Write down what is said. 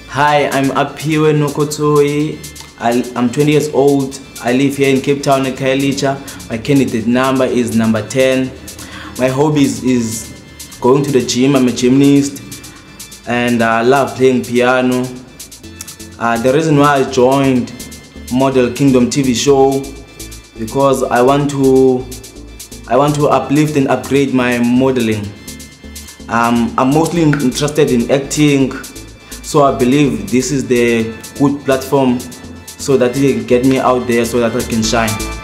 Hi, I'm Aphiwe Nokotsoyi. I'm 20 years old. I live here in Cape Town, Khayelitsha. My candidate number is number 10. My hobbies is going to the gym. I'm a gymnast and I love playing piano. The reason why I joined Model Kingdom TV show because I want to uplift and upgrade my modeling. I'm mostly interested in acting, so I believe this is the good platform so that it can get me out there so that I can shine.